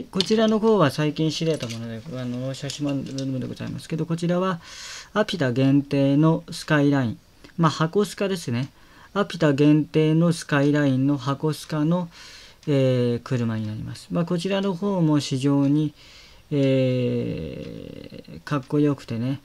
こちらの方は最近知れたもので、写真もでございますけど、こちらはアピタ限定のスカイライン。箱スカですね。アピタ限定のスカイラインの箱スカの、車になります。こちらの方も非常に、かっこよくてね、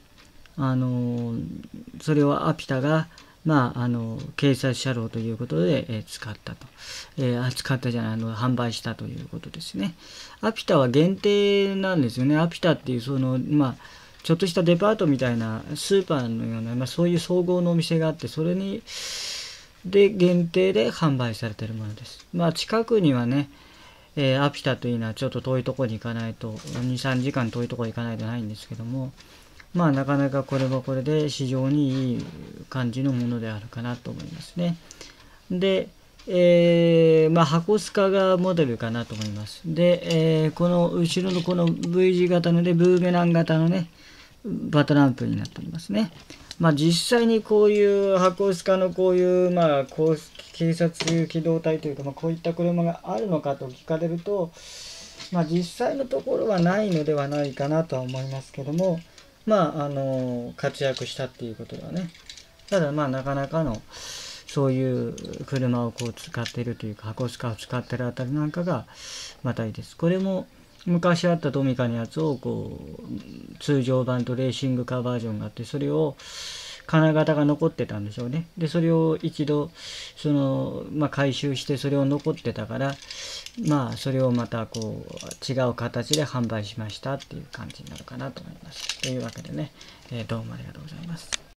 それをアピタが、警察車両ということで、使ったと。使ったじゃない、販売したということですね。アピタは限定なんですよね。アピタっていう、ちょっとしたデパートみたいなスーパーのような、そういう総合のお店があって、それに、で、限定で販売されているものです。近くにはね、アピタというのはちょっと遠いところに行かないと、2、3時間遠いところに行かないとないんですけども、なかなかこれはこれで非常にいい感じのものであるかなと思いますね。で、箱スカがモデルかなと思います。で、この後ろのこの V 字型のね、ブーメラン型のね、バトランプになっておりますね。実際にこういう箱スカのこういう、警察機動隊というか、こういった車があるのかと聞かれると、実際のところはないのではないかなとは思いますけども、活躍したっていうことはね。ただなかなかの、そういう車をこう使っているというか、箱スカを使っているあたりなんかが、またいいです。これも、昔あったトミカのやつを、通常版とレーシングカーバージョンがあって、それを、金型が残ってたんでしょうね。で、それを一度、回収して、それを残ってたから、それをまた違う形で販売しましたっていう感じになるかなと思います。というわけでね、どうもありがとうございます。